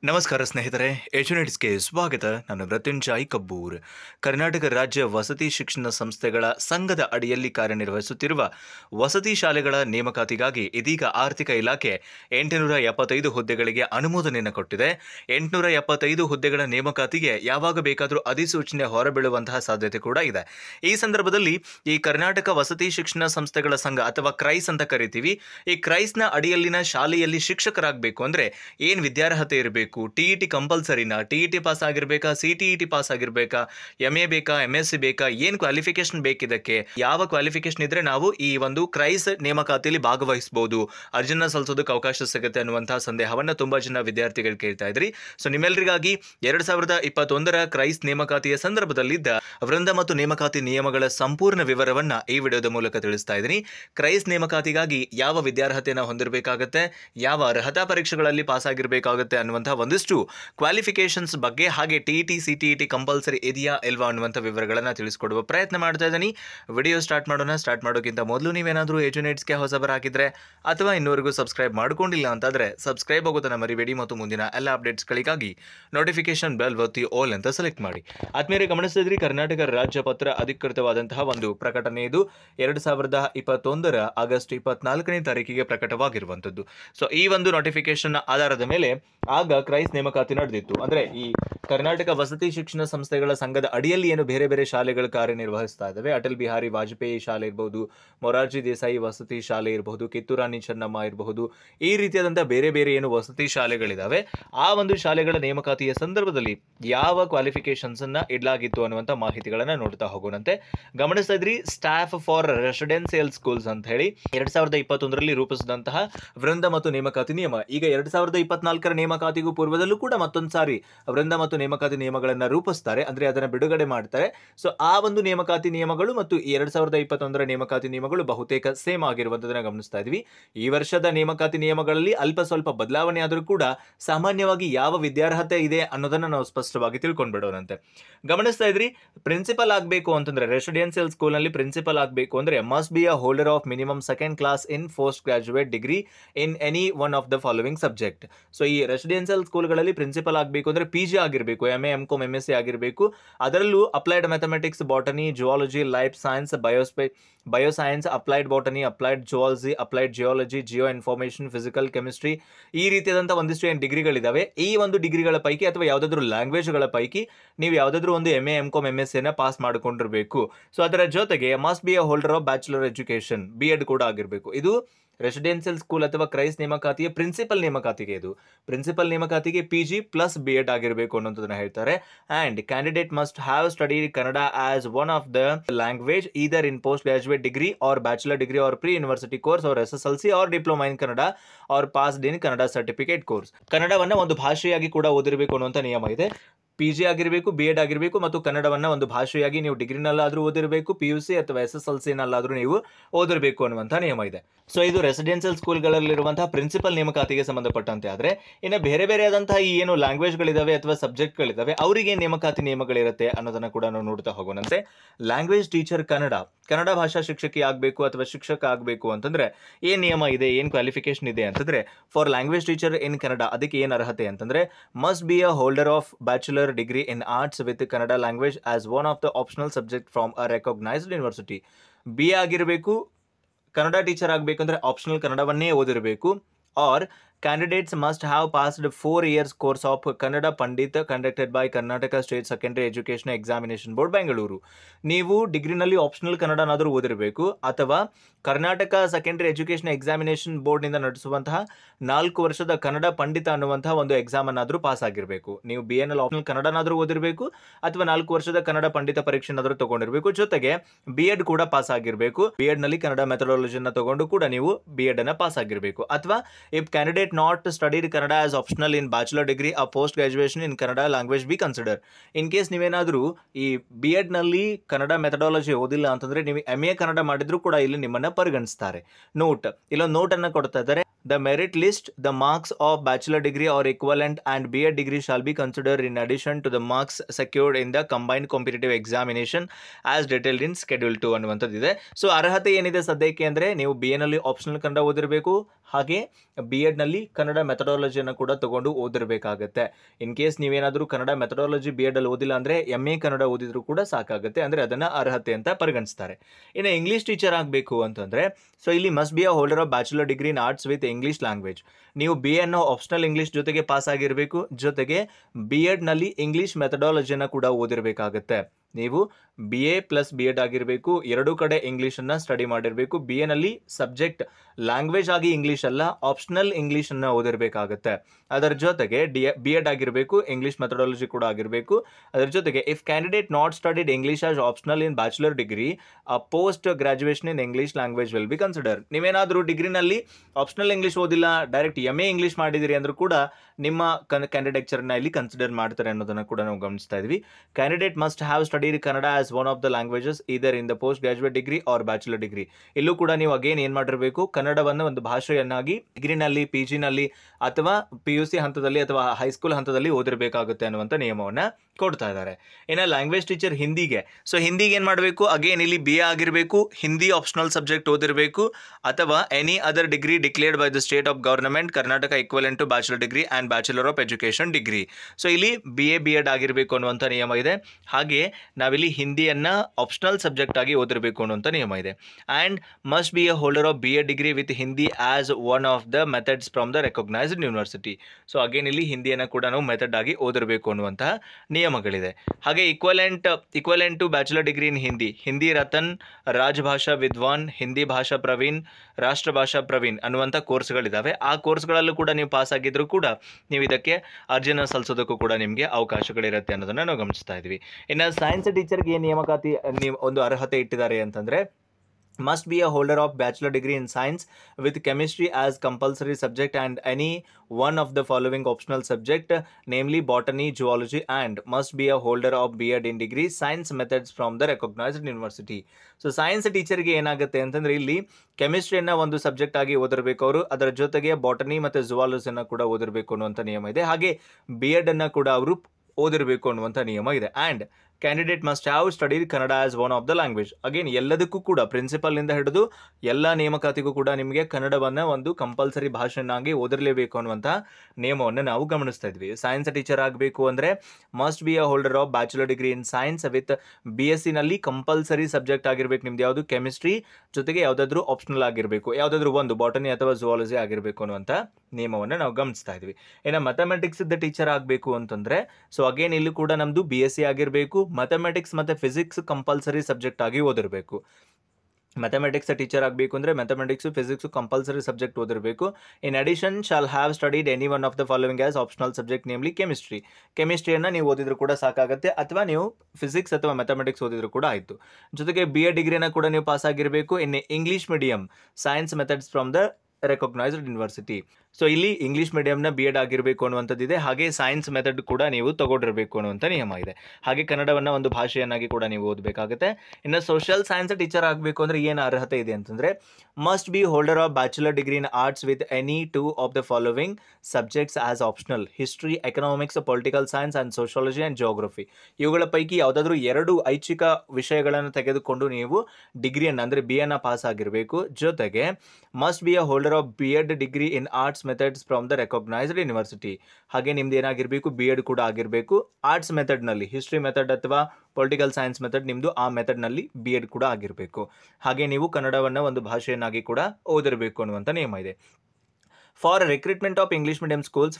ನಮಸ್ಕಾರ ಸ್ನೇಹಿತರೆ, ಎಜುನೆಟ್ಸ್ಗೆ ಸ್ವಾಗತ. ನಾನು ಮೃತ್ಯುಂಜಯ್ ಕಬ್ಬೂರ್. ಕರ್ನಾಟಕ ರಾಜ್ಯ ವಸತಿ ಶಿಕ್ಷಣ ಸಂಸ್ಥೆಗಳ ಸಂಘದ ಅಡಿಯಲ್ಲಿ ಕಾರ್ಯನಿರ್ವಹಿಸುತ್ತಿರುವ ವಸತಿ ಶಾಲೆಗಳ ನೇಮಕಾತಿಗಾಗಿ ಇದೀಗ ಆರ್ಥಿಕ ಇಲಾಖೆ 875 ಹುದ್ದೆಗಳಿಗೆ ಅನುಮೋದನೆಯನ್ನು ಕೊಟ್ಟಿದೆ. 875 ಹುದ್ದೆಗಳ ನೇಮಕಾತಿಗೆ ಯಾವಾಗ ಬೇಕಾದರೂ ಅಧಿಸೂಚನೆ ಹೊರಬೀಳುವಂತಹ ಸಾಧ್ಯತೆ ಕೂಡ ಇದೆ. ಈ ಸಂದರ್ಭದಲ್ಲಿ ಈ ಕರ್ನಾಟಕ ವಸತಿ ಶಿಕ್ಷಣ ಸಂಸ್ಥೆಗಳ ಸಂಘ ಅಥವಾ ಕ್ರೈಸ್ ಅಂತ ಕರಿತೀವಿ, ಈ ಕ್ರೈಸ್ನ ಅಡಿಯಲ್ಲಿನ ಶಾಲೆಯಲ್ಲಿ ಶಿಕ್ಷಕರಾಗಬೇಕು ಅಂದರೆ ಏನು ವಿದ್ಯಾರ್ಹತೆ ಇರಬೇಕು? ಟಿಇಟಿ ಕಂಪಲ್ಸರಿನಾ? ಟಿಇಟಿ ಪಾಸ್ ಆಗಿರ್ಬೇಕಾ? ಸಿಟಿಇಟಿ ಪಾಸ್ ಆಗಿರ್ಬೇಕಾ? ಎಂಎ ಬೇಕಾ? ಎಂಎಸ್ಸಿ ಬೇಕಾ? ಏನು ಕ್ವಾಲಿಫಿಕೇಶನ್ ಬೇಕಿದಕ್ಕೆ? ಯಾವ ಕ್ವಾಲಿಫಿಕೇಶನ್ ಇದ್ರೆ ನಾವು ಈ ಒಂದು ಕ್ರೈಸ್ ನೇಮಕಾತಿಯಲ್ಲಿ ಭಾಗವಹಿಸಬಹುದು, ಅರ್ಜಿನ ಸಲ್ಲಿಸೋದಕ್ಕೆ ಅವಕಾಶ ಸಿಗುತ್ತೆ ಅನ್ನುವಂತಹ ಸಂದೇಹವನ್ನು ತುಂಬಾ ಜನ ವಿದ್ಯಾರ್ಥಿಗಳು ಕೇಳ್ತಾ ಇದ್ರಿ. ಸೊ ನಿಮ್ಮೆಲ್ಲರಿಗಾಗಿ 2021ರ ಕ್ರೈಸ್ ನೇಮಕಾತಿಯ ಸಂದರ್ಭದಲ್ಲಿದ್ದ ವೃಂದ ಮತ್ತು ನೇಮಕಾತಿ ನಿಯಮಗಳ ಸಂಪೂರ್ಣ ವಿವರವನ್ನ ಈ ವಿಡಿಯೋದ ಮೂಲಕ ತಿಳಿಸ್ತಾ ಇದ್ದೀನಿ. ಕ್ರೈಸ್ ನೇಮಕಾತಿಗಾಗಿ ಯಾವ ವಿದ್ಯಾರ್ಹತೆಯನ್ನು ಹೊಂದಿರಬೇಕಾಗುತ್ತೆ, ಯಾವ ಅರ್ಹತಾ ಪರೀಕ್ಷೆಗಳಲ್ಲಿ ಪಾಸ್ ಆಗಿರಬೇಕಾಗುತ್ತೆ ಅನ್ನುವಂತಹ ಒಂದಿಷ್ಟು ಕ್ವಾಲಿಫಿಕೇಶನ್ಸ್ ಬಗ್ಗೆ, ಹಾಗೆ ಟಿಇಟಿ ಸಿಟಿಇಟಿ ಕಂಪಲ್ಸರಿ ಇದೆಯಾ ಇಲ್ವಾ ಅನ್ನುವಂಥ ವಿವರಗಳನ್ನು ತಿಳಿಸ್ಕೊಡುವ ಪ್ರಯತ್ನ ಮಾಡ್ತಾ ಇದ್ದೀನಿ. ವಿಡಿಯೋ ಸ್ಟಾರ್ಟ್ ಮಾಡೋಣ. ಸ್ಟಾರ್ಟ್ ಮಾಡೋಕ್ಕಿಂತ ಮೊದಲು ನೀವೇನಾದರೂ ಎಜುನೆಟ್ಸ್ಗೆ ಹೊಸಬರಾಗಿದ್ದರೆ ಅಥವಾ ಇನ್ನೂವರೆಗೂ ಸಬ್ಸ್ಕ್ರೈಬ್ ಮಾಡ್ಕೊಂಡಿಲ್ಲ ಅಂತಾದರೆ ಸಬ್ಸ್ಕ್ರೈಬ್ ಆಗೋದನ್ನು ಮರಿಬೇಡಿ ಮತ್ತು ಮುಂದಿನ ಎಲ್ಲ ಅಪ್ಡೇಟ್ಸ್ಗಳಿಗಾಗಿ ನೋಟಿಫಿಕೇಶನ್ ಬೆಲ್ ಒತ್ತಿ ಆಲ್ ಅಂತ ಸೆಲೆಕ್ಟ್ ಮಾಡಿ. ಆದ್ಮೇಲೆ ಗಮನಿಸಿದ್ರಿ, ಕರ್ನಾಟಕ ರಾಜ್ಯ ಪತ್ರ ಅಧಿಕೃತವಾದಂತಹ ಒಂದು ಪ್ರಕಟಣೆ ಇದು 2021ರ ಆಗಸ್ಟ್ 24ನೇ ತಾರೀಕಿಗೆ ಪ್ರಕಟವಾಗಿರುವಂಥದ್ದು. ಸೊ ಈ ಒಂದು ನೋಟಿಫಿಕೇಶನ್ ಆಧಾರದ ಮೇಲೆ ಆಗ ಕ್ರೈಸ್ ನೇಮಕಾತಿ ನಡೆದಿತ್ತು. ಅಂದ್ರೆ ಈ ಕರ್ನಾಟಕ ವಸತಿ ಶಿಕ್ಷಣ ಸಂಸ್ಥೆಗಳ ಸಂಘದ ಅಡಿಯಲ್ಲಿ ಏನು ಬೇರೆ ಬೇರೆ ಶಾಲೆಗಳು ಕಾರ್ಯನಿರ್ವಹಿಸ್ತಾ ಇದ್ದಾವೆ, ಅಟಲ್ ಬಿಹಾರಿ ವಾಜಪೇಯಿ ಶಾಲೆ ಇರಬಹುದು, ಮೊರಾರ್ಜಿ ದೇಸಾಯಿ ವಸತಿ ಶಾಲೆ ಇರಬಹುದು, ಕಿತ್ತೂರಾಣಿ ಚೆನ್ನಮ್ಮ ಇರಬಹುದು, ಈ ರೀತಿಯಾದಂತಹ ಬೇರೆ ಬೇರೆ ಏನು ವಸತಿ ಶಾಲೆಗಳಿದಾವೆ, ಆ ಒಂದು ಶಾಲೆಗಳ ನೇಮಕಾತಿಯ ಸಂದರ್ಭದಲ್ಲಿ ಯಾವ ಕ್ವಾಲಿಫಿಕೇಶನ್ಸ್ ಅನ್ನ ಇಡಲಾಗಿತ್ತು ಅನ್ನುವಂಥ ಮಾಹಿತಿಗಳನ್ನ ನೋಡ್ತಾ ಹೋಗೋಣಂತೆ. ಗಮನಿಸ್ತಾ ಇದ್ರಿ, ಸ್ಟಾಫ್ ಫಾರ್ ರೆಸಿಡೆನ್ಸಿಯಲ್ ಸ್ಕೂಲ್ಸ್ ಅಂತ ಹೇಳಿ 2021ರಲ್ಲಿ ರೂಪಿಸಿದಂತಹ ವೃಂದ ಮತ್ತು ನೇಮಕಾತಿ ನಿಯಮ ಈಗ 2024ರ ನೇಮಕಾತಿಗೂ ಪೂರ್ವದಲ್ಲೂ ಕೂಡ ಮತ್ತೊಂದು ಸಾರಿ ವೃಂದ ಮತ್ತು ನೇಮಕಾತಿ ನಿಯಮಗಳನ್ನು ರೂಪಿಸ್ತಾರೆ, ಅಂದ್ರೆ ಅದನ್ನ ಬಿಡುಗಡೆ ಮಾಡ್ತಾರೆ. ಸೊ ಆ ಒಂದು ನೇಮಕಾತಿ ನಿಯಮಗಳು ಮತ್ತು 2021ರ ನೇಮಕಾತಿ ನಿಯಮಗಳು ಬಹುತೇಕ ಸೇಮ್ ಆಗಿರುವಂತದನ್ನ ಗಮನಿಸ್ತಾ ಇದ್ವಿ. ಈ ವರ್ಷದ ನೇಮಕಾತಿ ನಿಯಮಗಳಲ್ಲಿ ಅಲ್ಪ ಸ್ವಲ್ಪ ಬದಲಾವಣೆ ಆದರೂ ಕೂಡ ಸಾಮಾನ್ಯವಾಗಿ ಯಾವ ವಿದ್ಯಾರ್ಹತೆ ಇದೆ ಅನ್ನೋದನ್ನ ನಾವು ಸ್ಪಷ್ಟವಾಗಿ ತಿಳ್ಕೊಂಡ್ಬಿಡೋಣಂತೆ. ಗಮನಿಸ್ತಾ ಇದ್ರಿ, ಪ್ರಿನ್ಸಿಪಲ್ ಆಗಬೇಕು ಅಂತಂದ್ರೆ ರೆಸಿಡೆನ್ಸಿಯಲ್ ಸ್ಕೂಲ್ ನಲ್ಲಿ ಪ್ರಿನ್ಸಿಪಲ್ ಆಗಬೇಕು ಅಂದ್ರೆ must be a holder of minimum second class in post graduate degree in any one of the following subject. So ಈ ರೆಸಿಡೆನ್ಸಿಯಲ್ ಸ್ಕೂಲ್ಗಳಲ್ಲಿ ಪ್ರಿನ್ಸಿಪಲ್ ಆಗಬೇಕು ಅಂದ್ರೆ ಪಿಜಿ ಆಗಿರಬೇಕು, ಎಂಎ ಎಂಕಾಮ್ ಎಂಎಸ್ಸಿ ಆಗಿರಬೇಕು. ಅದರಲ್ಲೂ applied mathematics, botany, zoology, life science, bioscience, applied botany, applied zoology, applied geology, geo information, physical, chemistry, ಈ ರೀತಿಯಾದಂತಹ ಒಂದಿಷ್ಟು ಏನು ಡಿಗ್ರಿಗಳಿದಾವೆ, ಈ ಒಂದು ಡಿಗ್ರಿಗಳ ಪೈಕಿ ಅಥವಾ ಯಾವುದಾದ್ರೂ ಲ್ಯಾಂಗ್ವೇಜ್ಗಳ ಪೈಕಿ ನೀವು ಯಾವುದಾದ್ರೂ ಒಂದು ಎಂಎ ಎಂಕಾಮ್ ಎಂಎಸ್ಸಿನ ಪಾಸ್ ಮಾಡಿಕೊಂಡಿರಬೇಕು. ಸೊ ಅದರ ಜೊತೆಗೆ must be a holder of bachelor education, BEd ಕೂಡ ಆಗಿರಬೇಕು. ಇದು ರೆಸಿಡೆನ್ಸಿಯಲ್ ಸ್ಕೂಲ್ ಅಥವಾ ಕ್ರೈಸ್ ನೇಮಕಾತಿಯ ಪ್ರಿನ್ಸಿಪಲ್ ನೇಮಕಾತಿಗೆ, ಇದು ಪ್ರಿನ್ಸಿಪಲ್ ನೇಮಕಾತಿಗೆ PG ಪ್ಲಸ್ BEd ಆಗಿರಬೇಕು ಅನ್ನೋದನ್ನ ಹೇಳ್ತಾರೆ. And candidate must have studied Kannada as one of the language either in post graduate degree or bachelor degree or pre university course or SSLC or diploma in Kannada or passed in Kannada certificate course. ಕನ್ನಡವನ್ನ ಒಂದು ಭಾಷೆಯಾಗಿ ಕೂಡ ಓದಿರಬೇಕು ಅನ್ನುವಂಥ ನಿಯಮ ಇದೆ. PG ಆಗಿರಬೇಕು, BEd ಆಗಿರಬೇಕು ಮತ್ತು ಕನ್ನಡವನ್ನ ಒಂದು ಭಾಷೆಯಾಗಿ ನೀವು ಡಿಗ್ರಿನಲ್ಲಾದ್ರೂ ಓದಿರಬೇಕು, PUC ಅಥವಾ SSLC ನಲ್ಲಾದ್ರೂ ನೀವು ಓದಿರಬೇಕು ಅನ್ನುವಂಥ ನಿಯಮ ಇದೆ. ಸೊ ಇದು ರೆಸಿಡೆನ್ಸಿಯಲ್ ಸ್ಕೂಲ್ಗಳಲ್ಲಿರುವಂತಹ ಪ್ರಿನ್ಸಿಪಲ್ ನೇಮಕಾತಿಗೆ ಸಂಬಂಧಪಟ್ಟಂತೆ. ಆದ್ರೆ ಇನ್ನು ಬೇರೆ ಬೇರೆ ಆದಂತಹ ಈ ಏನು ಲ್ಯಾಂಗ್ವೇಜ್ಗಳಿದಾವೆ ಅಥವಾ ಸಬ್ಜೆಕ್ಟ್ಗಳಿದಾವೆ ಅವರಿಗೆ ನೇಮಕಾತಿ ನಿಯಮಗಳಿರುತ್ತೆ ಅನ್ನೋದನ್ನ ಕೂಡ ನಾವು ನೋಡ್ತಾ ಹೋಗೋಣಂತೆ. ಲ್ಯಾಂಗ್ವೇಜ್ ಟೀಚರ್ ಕನ್ನಡ ಭಾಷಾ ಶಿಕ್ಷಕಿ ಆಗಬೇಕು ಅಥವಾ ಶಿಕ್ಷಕ ಆಗಬೇಕು ಅಂತಂದ್ರೆ ಏನ್ ನಿಯಮ ಇದೆ, ಏನ್ ಕ್ವಾಲಿಫಿಕೇಶನ್ ಇದೆ ಅಂತಂದ್ರೆ, for language teacher in Kannada ಅದಕ್ಕೆ ಏನ್ ಅರ್ಹತೆ ಅಂತಂದ್ರೆ must be a holder of bachelor degree in arts with Kannada language as one of the optional subject from a recognised university. BA ಆಗಿರಬೇಕು, ಕನ್ನಡ ಟೀಚರ್ ಆಗಬೇಕಂದ್ರೆ ಆಪ್ಷನಲ್ ಕನ್ನಡವನ್ನೇ ಓದಿರಬೇಕು. Or candidates must have passed 4 years course of Kannada Pandit conducted by Karnataka State Secondary Education Examination Board Bengaluru. ನೀವು ಡಿಗ್ರಿನಲ್ಲಿ optional ಕನ್ನಡನಾದರೂ ಓದಿರಬೇಕು ಅಥವಾ Karnataka secondary education examination ಬೋರ್ಡ್ನಿಂದ ನಡೆಸುವಂತಹ 4 ವರ್ಷದ ಕನ್ನಡ ಪಂಡಿತ ಅನ್ನುವಂತಹ ಒಂದು ಎಕ್ಸಾಮ್ ಅನ್ನಾದರೂ ಪಾಸ್ ಆಗಿರಬೇಕು. ನೀವು BA ನಲ್ಲಿ ಆಪ್ಷನಲ್ ಕನ್ನಡನಾದರೂ ಓದಿರಬೇಕು ಅಥವಾ 4 ವರ್ಷದ ಕನ್ನಡ ಪಂಡಿತ ಪರೀಕ್ಷೆನಾದರೂ ತಗೊಂಡಿರಬೇಕು. ಜೊತೆಗೆ BEd ಕೂಡ ಪಾಸ್ ಆಗಿರಬೇಕು. BEd ನಲ್ಲಿ ಕನ್ನಡ ಮೆಥಡಾಲಜಿನ ತಗೊಂಡು ಕೂಡ ನೀವು BEd ಅನ್ನ ಪಾಸ್ ಆಗಿರಬೇಕು. ಅಥವಾ if candidate not studied Kannada as optional in bachelor degree or post graduation in Kannada language be considered. In case ನೀವೇನಾದರೂ ಈ BEd ನಲ್ಲಿ ಕನ್ನಡ ಮೆಥಡಾಲಜಿ ಓದಿಲ್ಲ ಅಂತಂದ್ರೆ ನೀವು MA ಕನ್ನಡ ಮಾಡಿದ್ರು ಕೂಡ ಇಲ್ಲಿ ನಿಮ್ಮನ್ನ ಪರಿಗಣಿಸ್ತಾರೆ. ಇಲ್ಲೊಂದು ನೋಟ್ ಅನ್ನ ಕೊಡ್ತಾ ಇದ್ದಾರೆ. The merit list, the marks of bachelor degree or equivalent and B.Ed degree shall be considered in addition to the marks secured in the combined competitive examination as detailed in schedule 2 ಅನ್ನುವಂಥದ್ದಿದೆ. So ಅರ್ಹತೆ ಏನಿದೆ ಸದ್ಯಕ್ಕೆ ಅಂದರೆ ನೀವು BA ನಲ್ಲಿ optional Kannada ಓದಿರಬೇಕು, ಹಾಗೆ B.Ed ನಲ್ಲಿ ಕನ್ನಡ ಮೆಥಡಾಲಜಿಯನ್ನು ಕೂಡ ತಗೊಂಡು ಓದಿರಬೇಕಾಗತ್ತೆ. ಇನ್ ಕೇಸ್ ನೀವೇನಾದರೂ ಕನ್ನಡ ಮೆಥಡಾಲಜಿ B.Ed ಅಲ್ಲಿ ಓದಿಲ್ಲ ಅಂದರೆ MA ಕನ್ನಡ ಓದಿದ್ರು ಕೂಡ ಸಾಕಾಗುತ್ತೆ, ಅಂದರೆ ಅದನ್ನು ಅರ್ಹತೆ ಅಂತ ಪರಿಗಣಿಸ್ತಾರೆ. ಇನ್ನು ಇಂಗ್ಲೀಷ್ ಟೀಚರ್ ಆಗಬೇಕು ಅಂತಂದರೆ ಸೊ ಇಲ್ಲಿ must be a holder of bachelor degree in arts with English language. ನೀವು BA ಅನ್ನೋ ಆಪ್ಷನಲ್ ಇಂಗ್ಲೀಷ್ ಜೊತೆಗೆ ಪಾಸ್ ಆಗಿರಬೇಕು, ಜೊತೆಗೆ B.Ed ನಲ್ಲಿ ಇಂಗ್ಲೀಷ್ ಮೆಥಡಾಲಜಿಯನ್ನು ಕೂಡ ಓದಿರಬೇಕಾಗತ್ತೆ. ನೀವು BA ಪ್ಲಸ್ B.Ed ಆಗಿರಬೇಕು, ಎರಡೂ ಕಡೆ ಇಂಗ್ಲೀಷನ್ನು ಸ್ಟಡಿ ಮಾಡಿರಬೇಕು. BA ನಲ್ಲಿ ಸಬ್ಜೆಕ್ಟ್ ಲ್ಯಾಂಗ್ವೇಜ್ ಆಗಿ ಇಂಗ್ಲೀಷ್ ಅಲ್ಲ, ಆಪ್ಷನಲ್ ಇಂಗ್ಲೀಷನ್ನು ಓದಿರಬೇಕಾಗತ್ತೆ. ಅದರ ಜೊತೆಗೆ B.Ed ಆಗಿರಬೇಕು, ಇಂಗ್ಲೀಷ್ ಮೆಥಡಾಲಜಿ ಕೂಡ ಆಗಿರಬೇಕು. ಅದರ ಜೊತೆಗೆ if candidate not studied English as optional in bachelor degree, post graduation in English language will be consider. ನೀವೇನಾದರೂ ಡಿಗ್ರಿನಲ್ಲಿ ಆಪ್ಷನಲ್ ಇಂಗ್ಲೀಷ್ ಓದಿಲ್ಲ, ಡೈರೆಕ್ಟ್ MA ಇಂಗ್ಲೀಷ್ ಮಾಡಿದಿರಿ ಅಂದರೂ ಕೂಡ ನಿಮ್ಮ ಕ್ಯಾಂಡಿಡೇಚರ್ನ ಇಲ್ಲಿ ಕನ್ಸಿಡರ್ ಮಾಡ್ತಾರೆ ಅನ್ನೋದನ್ನು ಕೂಡ ನಾವು ಗಮನಿಸ್ತಾ ಇದ್ವಿ. Candidate must have studied Kannada as one of the languages either in the post graduate degree or bachelor degree. ಇಲ್ಲೂ ಕೂಡ ನೀವು ಅಗೇನ್ ಏನು ಮಾಡಿರಬೇಕು, ಕನ್ನಡವನ್ನು ಒಂದು ಭಾಷೆಯನ್ನಾಗಿ ಡಿಗ್ರಿನಲ್ಲಿ, PG ನಲ್ಲಿ ಅಥವಾ PUC ಹಂತದಲ್ಲಿ ಅಥವಾ ಹೈಸ್ಕೂಲ್ ಹಂತದಲ್ಲಿ ಓದಿರಬೇಕಾಗುತ್ತೆ ಅನ್ನುವಂಥ ನಿಯಮವನ್ನು ಕೊಡ್ತಾ ಇದ್ದಾರೆ. ಇನ್ನು ಲ್ಯಾಂಗ್ವೇಜ್ ಟೀಚರ್ ಹಿಂದಿಗೆ, ಸೊ ಹಿಂದಿಗೆ ಏನು ಮಾಡಬೇಕು, ಅಗೇನ್ ಇಲ್ಲಿ BA ಆಗಿರಬೇಕು, ಹಿಂದಿ ಆಪ್ಷನಲ್ ಸಬ್ಜೆಕ್ಟ್ ಓದಿರಬೇಕು, ಅಥವಾ any other degree declared by the state of government Karnataka equivalent to bachelor degree and bachelor of education degree. So ಇಲ್ಲಿ BA B.Ed ಆಗಿರಬೇಕು ಅನ್ನುವಂಥ ನಿಯಮ ಇದೆ. ಹಾಗೆ ನಾವಿಲ್ಲಿ ಹಿಂದಿಯನ್ನು ಆಪ್ಷನಲ್ ಸಬ್ಜೆಕ್ಟ್ ಆಗಿ ಓದಿರಬೇಕು ಅನ್ನುವಂಥ ನಿಯಮ ಇದೆ. And must be a holder of BA degree with Hindi as one of the methods from the recognised university. So again ಇಲ್ಲಿ ಹಿಂದಿಯನ್ನು ಕೂಡ ನಾವು ಮೆಥಡ್ ಆಗಿ ಓದಿರಬೇಕು ಅನ್ನುವಂತಹ ನಿಯಮಗಳಿದೆ. ಹಾಗೆ equivalent to bachelor degree in Hindi Ratan, Rajbhasha Vidwan, Hindi ಭಾಷಾ ಪ್ರವೀಣ್, ರಾಷ್ಟ್ರಭಾಷಾ ಪ್ರವೀಣ್ ಅನ್ನುವಂಥ ಕೋರ್ಸ್ಗಳಿದ್ದಾವೆ. ಆ ಕೋರ್ಸ್ಗಳಲ್ಲೂ ಕೂಡ ನೀವು ಪಾಸ್ ಆಗಿದ್ದರೂ ಕೂಡ ನೀವು ಇದಕ್ಕೆ ಅರ್ಜಿಯನ್ನು ಸಲ್ಲಿಸೋದಕ್ಕೂ ಕೂಡ ನಿಮಗೆ ಅವಕಾಶಗಳಿರುತ್ತೆ ಅನ್ನೋದನ್ನು ನಾವು ಗಮನಿಸ್ತಾ ಇದ್ವಿ. ಇನ್ನು ಸೈನ್ಸ್ ಟೀಚರ್ಗೆ ಏನು ನೇಮಕಾತಿ ನೀವು ಒಂದು ಅರ್ಹತೆ ಇಟ್ಟಿದ್ದಾರೆ ಅಂತಂದರೆ must be a holder of bachelor degree in science with chemistry as compulsory subject and any one of the following optional subject, namely botany, zoology, and must be a holder of B.Ed in degree science methods from the recognized university. So science ಟೀಚರ್ಗೆ ಏನಾಗುತ್ತೆ ಅಂತಂದರೆ ಇಲ್ಲಿ ಕೆಮಿಸ್ಟ್ರಿಯನ್ನು ಒಂದು subject ಆಗಿ ಓದಿರಬೇಕು ಅವರು, ಅದರ ಜೊತೆಗೆ botany ಮತ್ತು ಜುವಾಲಜಿಯನ್ನು ಕೂಡ ಓದಿರಬೇಕು ಅನ್ನುವಂಥ ನಿಯಮ ಇದೆ. ಹಾಗೆ B.Ed ಅನ್ನು ಕೂಡ ಅವರು ಓದಿರಬೇಕು ಅನ್ನುವಂಥ ನಿಯಮ ಇದೆ. And candidate must have studied Kannada as one of the language. Again ಎಲ್ಲದಕ್ಕೂ ಕೂಡ ಪ್ರಿನ್ಸಿಪಲ್ನಿಂದ ಹಿಡಿದು ಎಲ್ಲ ನೇಮಕಾತಿಗೂ ಕೂಡ ನಿಮಗೆ ಕನ್ನಡವನ್ನು ಒಂದು ಕಂಪಲ್ಸರಿ ಭಾಷೆಯನ್ನಾಗಿ ಓದಿರಲೇಬೇಕು ಅನ್ನುವಂಥ ನಿಯಮವನ್ನು ನಾವು ಗಮನಿಸ್ತಾ ಇದ್ವಿ. ಸೈನ್ಸ್ ಟೀಚರ್ ಆಗಬೇಕು ಅಂದರೆ must be a holder of bachelor degree in science with BSc ನಲ್ಲಿ ಕಂಪಲ್ಸರಿ ಸಬ್ಜೆಕ್ಟ್ ಆಗಿರಬೇಕು ನಿಮ್ದು ಯಾವುದು, ಕೆಮಿಸ್ಟ್ರಿ, ಜೊತೆಗೆ ಯಾವುದಾದ್ರೂ ಆಪ್ಷನಲ್ ಆಗಿರಬೇಕು, ಯಾವುದಾದ್ರೂ ಒಂದು ಬಾಟನಿ ಅಥವಾ ಜುವಾಲಜಿ ಆಗಿರಬೇಕು ಅನ್ನುವಂಥ ನಿಯಮವನ್ನು ನಾವು ಗಮನಿಸ್ತಾ ಇದ್ವಿ. ಇನ್ನು ಮ್ಯಾಥಮೆಟಿಕ್ಸ್ ಟೀಚರ್ ಆಗಬೇಕು ಅಂತಂದರೆ ಸೊ ಅಗೇನ್ ಇಲ್ಲಿ ಕೂಡ ನಮ್ಮದು BSc ಆಗಿರಬೇಕು, ಮ್ಯಾಥಮೆಟಿಕ್ಸ್ ಮತ್ತು ಫಿಸಿಕ್ಸ್ ಕಂಪಲ್ಸರಿ ಸಬ್ಜೆಕ್ಟ್ ಆಗಿ ಓದಿರಬೇಕು. ಮ್ಯಾಥಮೆಟಿಕ್ಸ್ ಟೀಚರ್ ಆಗಬೇಕು ಅಂದರೆ ಮ್ಯಾಥಮೆಟಿಕ್ಸು, ಫಿಸಿಕ್ಸು ಕಂಪಲ್ಸರಿ ಸಬ್ಜೆಕ್ಟ್ ಓದಿರಬೇಕು. In addition shall have studied any one of the following as optional subject, namely ಕೆಮಿಸ್ಟ್ರಿಯನ್ನು ನೀವು ಓದಿದ್ರು ಕೂಡ ಸಾಕಾಗುತ್ತೆ, ಅಥವಾ ನೀವು ಫಿಸಿಕ್ಸ್ ಅಥವಾ ಮ್ಯಾಥಮೆಟಿಕ್ಸ್ ಓದಿದ್ರು ಕೂಡ ಆಯಿತು. ಜೊತೆಗೆ BA ಡಿಗ್ರಿನ ಕೂಡ ನೀವು ಪಾಸ್ ಆಗಿರಬೇಕು. ಇನ್ನು English medium science methods from the recognised university. So ಇಲ್ಲಿ ಇಂಗ್ಲೀಷ್ ಮೀಡಿಯಂನ B.Ed ಆಗಿರಬೇಕು ಅನ್ನುವಂಥದ್ದಿದೆ. ಹಾಗೆ ಸೈನ್ಸ್ ಮೆಥಡ್ ಕೂಡ ನೀವು ತಗೊಂಡಿರಬೇಕು ಅನ್ನುವಂಥ ನಿಯಮ ಇದೆ. ಹಾಗೆ ಕನ್ನಡವನ್ನು ಒಂದು ಭಾಷೆಯನ್ನಾಗಿ ಕೂಡ ನೀವು ಓದಬೇಕಾಗುತ್ತೆ. ಇನ್ನು ಸೋಷಿಯಲ್ ಸೈನ್ಸ್ ಟೀಚರ್ ಆಗಬೇಕು ಅಂದರೆ ಏನು ಅರ್ಹತೆ ಇದೆ ಅಂತಂದರೆ must be holder of bachelor degree in arts with any two of the following subjects as optional, history, economics, political science and sociology and geography. ಇವುಗಳ ಪೈಕಿ ಯಾವುದಾದ್ರೂ ಎರಡು ಐಚ್ಛಿಕ ವಿಷಯಗಳನ್ನು ತೆಗೆದುಕೊಂಡು ನೀವು ಡಿಗ್ರಿಯನ್ನು ಅಂದರೆ BAನ ಪಾಸ್ ಆಗಿರಬೇಕು. ಜೊತೆಗೆ must be a holder of B.Ed degree in arts methods from the recognised university. ಹಾಗೆ ನಿಮ್ದು ಏನಾಗಿರಬೇಕು, B.Ed ಕೂಡ ಆಗಿರಬೇಕು. ಆರ್ಟ್ಸ್ ಮೆಥಡ್ನಲ್ಲಿ ಹಿಸ್ಟ್ರಿ ಮೆಥಡ್ ಅಥವಾ ಪೊಲಿಟಿಕಲ್ ಸೈನ್ಸ್ ಮೆಥಡ್ ನಿಮ್ಮದು ಆ ಮೆಥಡ್ನಲ್ಲಿ B.Ed ಕೂಡ ಆಗಿರಬೇಕು. ಹಾಗೆ ನೀವು ಕನ್ನಡವನ್ನು ಒಂದು ಭಾಷೆಯನ್ನಾಗಿ ಕೂಡ ಓದಿರಬೇಕು ಅನ್ನುವಂಥ ನಿಯಮ ಇದೆ. For recruitment of English medium schools,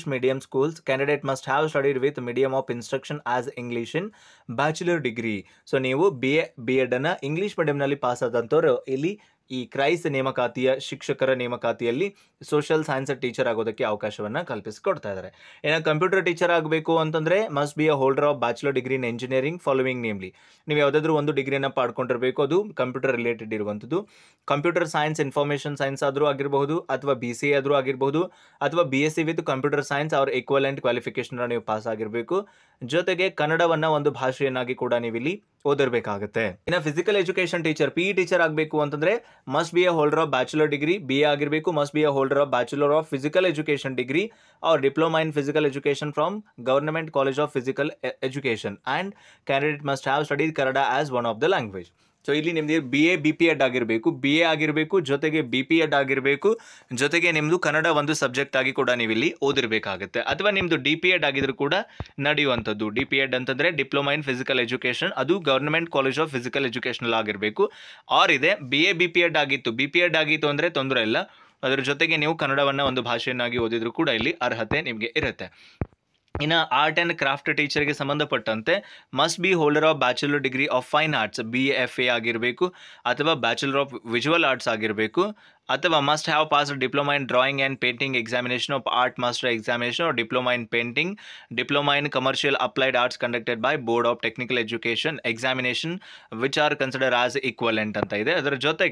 candidate must have studied with medium of instruction as English in bachelor degree. So ನೀವು B.Ed ಅನ್ನು ಇಂಗ್ಲೀಷ್ ಮೀಡಿಯಂನಲ್ಲಿ ಪಾಸ್ ಆದಂಥವ್ರು ಇಲ್ಲಿ ಈ ಕ್ರೈಸ್ ನೇಮಕಾತಿಯ ಶಿಕ್ಷಕರ ನೇಮಕಾತಿಯಲ್ಲಿ ಸೋಷಿಯಲ್ ಸೈನ್ಸ್ ಟೀಚರ್ ಆಗೋದಕ್ಕೆ ಅವಕಾಶವನ್ನು ಕಲ್ಪಿಸಿಕೊಡ್ತಾ ಇದ್ದಾರೆ. ಇನ್ನು ಕಂಪ್ಯೂಟರ್ ಟೀಚರ್ ಆಗಬೇಕು ಅಂತಂದರೆ must be a holder of bachelor degree in engineering following namely. ನೀವು ಯಾವುದಾದ್ರೂ ಒಂದು ಡಿಗ್ರಿಯನ್ನು ಪಡ್ಕೊಂಡಿರಬೇಕು, ಅದು ಕಂಪ್ಯೂಟರ್ ರಿಲೇಟೆಡ್ ಇರುವಂಥದ್ದು. ಕಂಪ್ಯೂಟರ್ ಸೈನ್ಸ್, ಇನ್ಫಾರ್ಮೇಷನ್ ಸೈನ್ಸ್ ಆದರೂ ಆಗಿರಬಹುದು, ಅಥವಾ BCA ಆದರೂ ಆಗಿರಬಹುದು, ಅಥವಾ BSc ವಿತ್ ಕಂಪ್ಯೂಟರ್ ಸೈನ್ಸ್ ಅವ್ರ ಈಕ್ವಲೆಂಟ್ ಕ್ವಾಲಿಫಿಕೇಷನ್ ನೀವು ಪಾಸ್ ಆಗಿರಬೇಕು. ಜೊತೆಗೆ ಕನ್ನಡವನ್ನು ಒಂದು ಭಾಷೆಯನ್ನಾಗಿ ಕೂಡ ನೀವು ಇಲ್ಲಿ ಓದಿರಬೇಕಾಗುತ್ತೆ. ಇನ್ನು physical education teacher PE teacher ಆಗಬೇಕು ಅಂತಂದರೆ must be a holder of bachelor degree BA ಆಗಿರಬೇಕು, must be a holder of bachelor of physical education degree or diploma in physical education from government college of physical education and candidate must have studied Kannada as one of the language. So ಇಲ್ಲಿ ನಿಮ್ದು BA BPEd ಆಗಿರಬೇಕು, BA ಆಗಿರಬೇಕು, ಜೊತೆಗೆ BPEd ಆಗಿರಬೇಕು, ಜೊತೆಗೆ ನಿಮ್ಮದು ಕನ್ನಡ ಒಂದು subject ಆಗಿ ಕೂಡ ನೀವು ಇಲ್ಲಿ ಓದಿರಬೇಕಾಗುತ್ತೆ. ಅಥವಾ ನಿಮ್ಮದು DPEd ಆಗಿದ್ರು ಕೂಡ ನಡೆಯುವಂಥದ್ದು. DPEd ಅಂತಂದರೆ ಡಿಪ್ಲೊಮಾ ಇನ್ ಫಿಸಿಕಲ್ ಎಜುಕೇಷನ್, ಅದು ಗವರ್ನಮೆಂಟ್ ಕಾಲೇಜ್ ಆಫ್ ಫಿಸಿಕಲ್ ಎಜುಕೇಷನಲ್ಲಿ ಆಗಿರಬೇಕು. ಆರ್ ಇದೆ BA BPEd ಆಗಿತ್ತು, BPEd ಆಗಿತ್ತು ಅಂದರೆ ತೊಂದರೆ ಇಲ್ಲ, ಅದರ ಜೊತೆಗೆ ನೀವು ಕನ್ನಡವನ್ನು ಒಂದು ಭಾಷೆಯನ್ನಾಗಿ ಓದಿದ್ರು ಕೂಡ ಇಲ್ಲಿ ಅರ್ಹತೆ ನಿಮಗೆ ಇರುತ್ತೆ. ಇನ್ನು ಆರ್ಟ್ ಆ್ಯಂಡ್ ಕ್ರಾಫ್ಟ್ ಟೀಚರ್ಗೆ ಸಂಬಂಧಪಟ್ಟಂತೆ must be holder of bachelor degree of fine arts BFA ಆಗಿರಬೇಕು, ಅಥವಾ ಬ್ಯಾಚುಲರ್ ಆಫ್ ವಿಜುವಲ್ ಆರ್ಟ್ಸ್ ಆಗಿರಬೇಕು, ಅಥವಾ must have passed diploma in drawing and painting examination of art master examination or diploma in painting, diploma in commercial applied arts conducted by board of technical education examination which are consider as equivalent ಅಂತ ಇದೆ.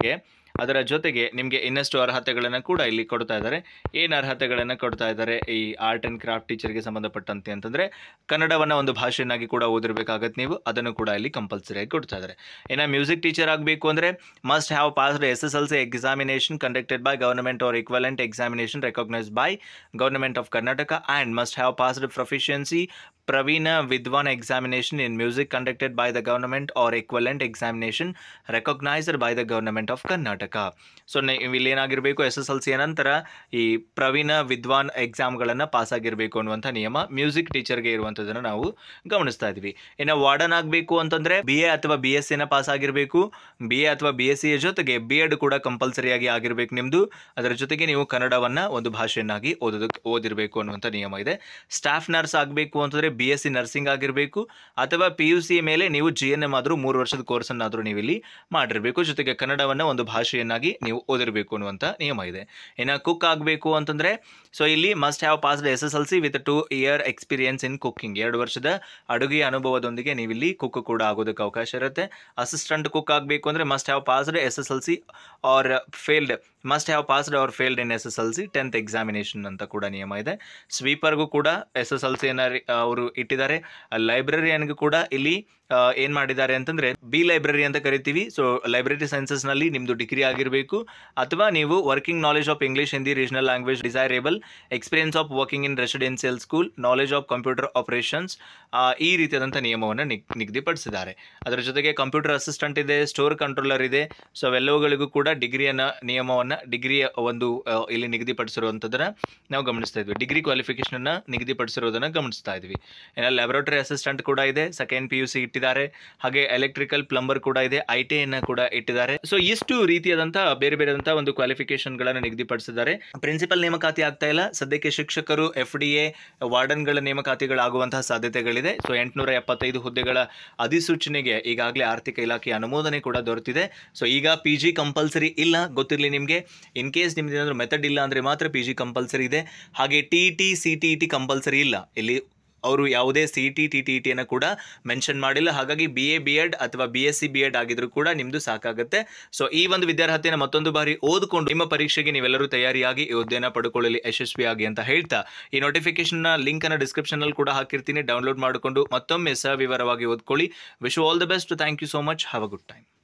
ಅದರ ಜೊತೆಗೆ ನಿಮಗೆ ಇನ್ನಷ್ಟು ಅರ್ಹತೆಗಳನ್ನು ಕೂಡ ಇಲ್ಲಿ ಕೊಡ್ತಾ ಇದ್ದಾರೆ. ಏನು ಅರ್ಹತೆಗಳನ್ನು ಕೊಡ್ತಾ ಇದ್ದಾರೆ ಈ ಆರ್ಟ್ ಆ್ಯಂಡ್ ಕ್ರಾಫ್ಟ್ ಟೀಚರ್ಗೆ ಸಂಬಂಧಪಟ್ಟಂತೆ ಅಂತಂದರೆ ಕನ್ನಡವನ್ನು ಒಂದು ಭಾಷೆಯನ್ನಾಗಿ ಕೂಡ ಓದಿರಬೇಕಾಗತ್ತೆ ನೀವು, ಅದನ್ನು ಕೂಡ ಇಲ್ಲಿ ಕಂಪಲ್ಸರಿಯಾಗಿ ಕೊಡ್ತಾ ಇದ್ದಾರೆ. ಇನ್ನು ಮ್ಯೂಸಿಕ್ ಟೀಚರ್ ಆಗಬೇಕು ಅಂದರೆ must have passed SSLC examination conducted by government or equivalent examination recognised by government of Karnataka and must have passed proficiency Pravina Vidwan examination in music conducted by the government or equivalent examination recognized by the government of Karnataka. So ಇಲ್ಲಿ ಏನಾಗಿರಬೇಕು, SSLC ನಂತರ ಈ ಪ್ರವೀಣ ವಿದ್ವಾನ್ ಎಕ್ಸಾಮ್ಗಳನ್ನು pass ಆಗಿರಬೇಕು ಅನ್ನುವಂಥ ನಿಯಮ music ಟೀಚರ್ಗೆ ಇರುವಂಥದ್ದನ್ನು ನಾವು ಗಮನಿಸ್ತಾ ಇದ್ವಿ. ಇನ್ನು ವಾರ್ಡನ್ ಆಗಬೇಕು ಅಂತಂದರೆ BA ಅಥವಾ BSc ಪಾಸ್ ಆಗಿರಬೇಕು, BA ಅಥವಾ BSc ಜೊತೆಗೆ B.Ed ಕೂಡ ಕಂಪಲ್ಸರಿಯಾಗಿ ಆಗಿರಬೇಕು ನಿಮ್ಮದು. ಅದರ ಜೊತೆಗೆ ನೀವು ಕನ್ನಡವನ್ನು ಒಂದು ಭಾಷೆಯನ್ನಾಗಿ ಓದಿರಬೇಕು ಅನ್ನುವಂಥ ನಿಯಮ ಇದೆ. ಸ್ಟಾಫ್ ನರ್ಸ್ ಆಗಬೇಕು ಅಂತಂದರೆ BSc ನರ್ಸಿಂಗ್ ಆಗಿರಬೇಕು, ಅಥವಾ PUC ಮೇಲೆ ನೀವು GNM ಆದರೂ 3 ವರ್ಷದ ಕೋರ್ಸನ್ನಾದರೂ ನೀವು ಇಲ್ಲಿ ಮಾಡಿರಬೇಕು, ಜೊತೆಗೆ ಕನ್ನಡವನ್ನು ಒಂದು ಭಾಷೆಯನ್ನಾಗಿ ನೀವು ಓದಿರಬೇಕು ಅನ್ನುವಂಥ ನಿಯಮ ಇದೆ. ಇನ್ನು ಕುಕ್ ಆಗಬೇಕು ಅಂತಂದರೆ ಸೊ ಇಲ್ಲಿ must have passed SSLC with 2 year experience in cooking, 2 ವರ್ಷದ ಅಡುಗೆಯ ಅನುಭವದೊಂದಿಗೆ ನೀವು ಇಲ್ಲಿ ಕುಕ್ ಕೂಡ ಆಗೋದಕ್ಕೆ ಅವಕಾಶ ಇರುತ್ತೆ. ಅಸಿಸ್ಟೆಂಟ್ ಕುಕ್ ಆಗಬೇಕು ಅಂದರೆ must have passed SSLC or failed must have passed or failed in SSLC 10th examination ಅಂತ ಕೂಡ ನಿಯಮ ಇದೆ. ಸ್ವೀಪರ್ಗೂ ಕೂಡ SSLCಯನ್ನು ಅವರು ಇಟ್ಟಿದ್ದಾರೆ. ಲೈಬ್ರರಿಯನ್ಗೂ ಕೂಡ ಇಲ್ಲಿ ಏನು ಮಾಡಿದ್ದಾರೆ ಅಂತಂದರೆ B ಲೈಬ್ರರಿ ಅಂತ ಕರಿತೀವಿ. ಸೊ ಲೈಬ್ರರಿ ಸೈನ್ಸಸ್ನಲ್ಲಿ ನಿಮ್ಮದು ಡಿಗ್ರಿ ಆಗಿರಬೇಕು, ಅಥವಾ ನೀವು working knowledge of English Hindi regional language desirable, experience of working in residential school, knowledge of computer operations, ಈ ರೀತಿಯಾದಂಥ ನಿಯಮವನ್ನು ನಿಗದಿಪಡಿಸಿದ್ದಾರೆ. ಅದರ ಜೊತೆಗೆ ಕಂಪ್ಯೂಟರ್ ಅಸಿಸ್ಟೆಂಟ್ ಇದೆ, ಸ್ಟೋರ್ ಕಂಟ್ರೋಲರ್ ಇದೆ. ಸೊ ಅವೆಲ್ಲವುಗಳಿಗೂ ಕೂಡ ಡಿಗ್ರಿಯ ಒಂದು ಇಲ್ಲಿ ನಿಗದಿಪಡಿಸಿರುವಂಥದ್ದನ್ನು ನಾವು ಗಮನಿಸ್ತಾ ಇದ್ವಿ. ಡಿಗ್ರಿ ಕ್ವಾಲಿಫಿಕೇಷನನ್ನು ನಿಗದಿಪಡಿಸಿರೋದನ್ನು ಗಮನಿಸ್ತಾ ಇದ್ವಿ. ಇನ್ನು ಲ್ಯಾಬೊರೇಟರಿ ಅಸಿಸ್ಟೆಂಟ್ ಕೂಡ ಇದೆ, ಸೆಕೆಂಡ್ PUC ಇಟ್ಟಿದ್ದಾರೆ, ಹಾಗೆ ಎಲೆಕ್ಟ್ರಿಕಲ್ ಪ್ಲಂಬರ್ ಕೂಡ ಇದೆ, ITI ಕೂಡ ಇಟ್ಟಿದ್ದಾರೆ. ಸೊ ಇಷ್ಟು ರೀತಿಯಾದಂತಹ ಬೇರೆ ಒಂದು ಕ್ವಾಲಿಫಿಕೇಶನ್ಗಳನ್ನು ನಿಗದಿಪಡಿಸಿದ್ದಾರೆ. ಪ್ರಿನ್ಸಿಪಲ್ ನೇಮಕಾತಿ ಆಗ್ತಾ ಇಲ್ಲ ಸದ್ಯಕ್ಕೆ. ಶಿಕ್ಷಕರು FDA ವಾರ್ಡನ್ಗಳ ನೇಮಕಾತಿಗಳಾಗುವಂತಹ ಸಾಧ್ಯತೆಗಳಿದೆ. ಸೊ 875 ಹುದ್ದೆಗಳ ಅಧಿಸೂಚನೆಗೆ ಈಗಾಗಲೇ ಆರ್ಥಿಕ ಇಲಾಖೆ ಅನುಮೋದನೆ ಕೂಡ ದೊರೆತಿದೆ. ಸೊ ಈಗ PG ಕಂಪಲ್ಸರಿ ಇಲ್ಲ, ಗೊತ್ತಿರಲಿ ನಿಮಗೆ. ಇನ್ ಕೇಸ್ ನಿಮ್ದು ಏನಾದರೂ ಮೆಥಡ್ ಇಲ್ಲ ಅಂದರೆ ಮಾತ್ರ PG ಕಂಪಲ್ಸರಿ ಇದೆ. ಹಾಗೆ TET CTET ಕಂಪಲ್ಸರಿ ಇಲ್ಲ. ಇಲ್ಲಿ ಅವರು ಯಾವುದೇ CET TTETಯನ್ನು ಕೂಡ ಮೆನ್ಷನ್ ಮಾಡಿಲ್ಲ. ಹಾಗಾಗಿ BA B.Ed ಅಥವಾ BSc B.Ed ಆಗಿದ್ರು ಕೂಡ ನಿಮ್ಮದು ಸಾಕಾಗುತ್ತೆ. ಸೊ ಈ ಒಂದು ವಿದ್ಯಾರ್ಹತೆಯನ್ನು ಮತ್ತೊಂದು ಬಾರಿ ಓದಿಕೊಂಡು ನಿಮ್ಮ ಪರೀಕ್ಷೆಗೆ ನೀವೆಲ್ಲರೂ ತಯಾರಿಯಾಗಿ ಈ ಹುದ್ದೆಯನ್ನು ಪಡ್ಕೊಳ್ಳಲಿ ಯಶಸ್ವಿಯಾಗಿ ಅಂತ ಹೇಳ್ತಾ, ಈ ನೋಟಿಫಿಕೇಶನ್ನ ಲಿಂಕನ್ನು ಡಿಸ್ಕ್ರಿಪ್ಷನಲ್ಲಿ ಕೂಡ ಹಾಕಿರ್ತೀನಿ. ಡೌನ್ಲೋಡ್ ಮಾಡಿಕೊಂಡು ಮತ್ತೊಮ್ಮೆ ಸವಿವರವಾಗಿ ಓದ್ಕೊಳ್ಳಿ. Wish you all the best. Thank you so much. Have a good time.